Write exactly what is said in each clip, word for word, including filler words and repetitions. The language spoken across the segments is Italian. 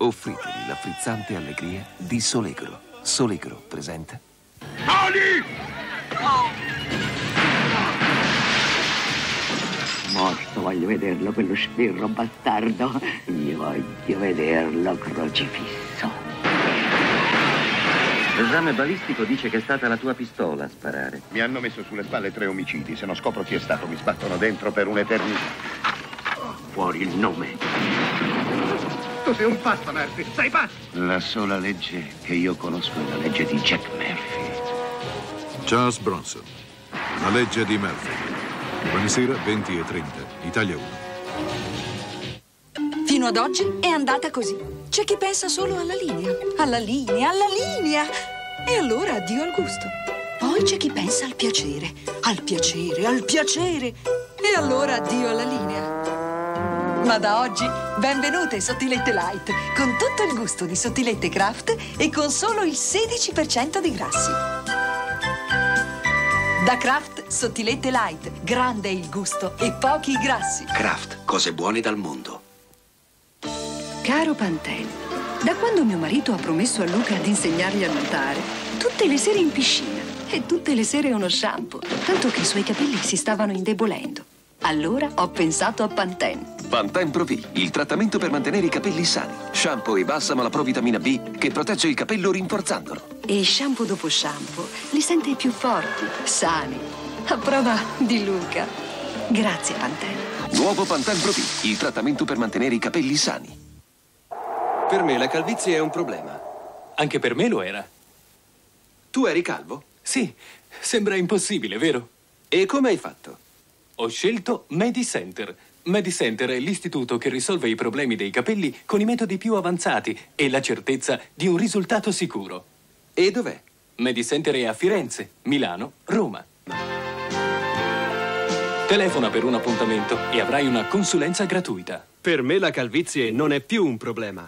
Offritevi la frizzante allegria di Solegro. Solegro presenta... Ali! Morto, voglio vederlo, quello sbirro bastardo. Io voglio vederlo crocifisso. L'esame balistico dice che è stata la tua pistola a sparare. Mi hanno messo sulle spalle tre omicidi. Se non scopro chi è stato, mi sbattono dentro per un'eternità. Fuori il nome. Tu sei un pazzo, Murphy. Sei pazzo! La sola legge che io conosco è la legge di Jack Murphy. Charles Bronson. La legge di Murphy. Domani sera, venti e trenta, Italia uno. Fino ad oggi è andata così. C'è chi pensa solo alla linea, alla linea, alla linea. E allora addio al gusto. Poi c'è chi pensa al piacere, al piacere, al piacere. E allora addio alla linea. Ma da oggi, benvenute Sottilette Light, con tutto il gusto di Sottilette Kraft e con solo il sedici per cento di grassi. Da Kraft, Sottilette Light, grande il gusto e pochi i grassi. Kraft, cose buone dal mondo. Caro Pantene, da quando mio marito ha promesso a Luca di insegnargli a nuotare, tutte le sere in piscina e tutte le sere uno shampoo, tanto che i suoi capelli si stavano indebolendo. Allora ho pensato a Pantene. Pantene Pro V, il trattamento per mantenere i capelli sani. Shampoo e balsamo alla provitamina B che protegge il capello rinforzandolo. E shampoo dopo shampoo li sente più forti, sani. A prova di Luca. Grazie, Pantene. Nuovo Pantene Pro V, il trattamento per mantenere i capelli sani. Per me la calvizie è un problema. Anche per me lo era. Tu eri calvo? Sì, sembra impossibile, vero? E come hai fatto? Ho scelto MediCenter. MediCenter è l'istituto che risolve i problemi dei capelli con i metodi più avanzati e la certezza di un risultato sicuro. E dov'è? MediCenter è a Firenze, Milano, Roma. Telefona per un appuntamento e avrai una consulenza gratuita. Per me la calvizie non è più un problema.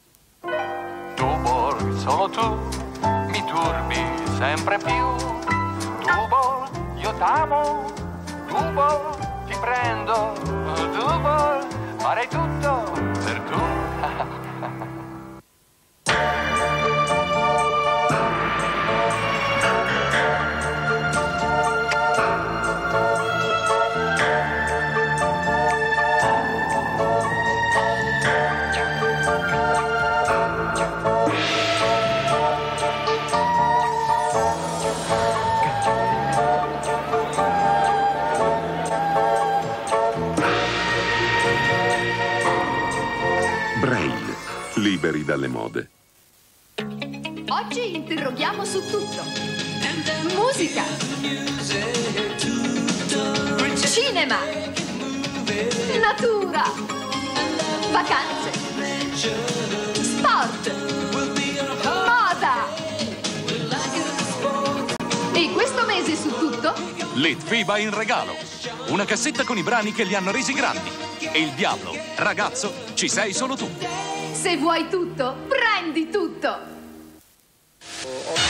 Tubor, solo tu mi turbi sempre più. Tubor, io t'amo. Tubor, ti prendo. Tubor, farei tutto per tu. Braille, liberi dalle mode. Oggi interroghiamo su tutto. Musica. Cinema. Natura. Vacanze. Sport. Moda. E questo mese su tutto? Litviba in regalo. Una cassetta con i brani che li hanno resi grandi. E il diavolo, ragazzo, ci sei solo tu. Se vuoi tutto, prendi tutto.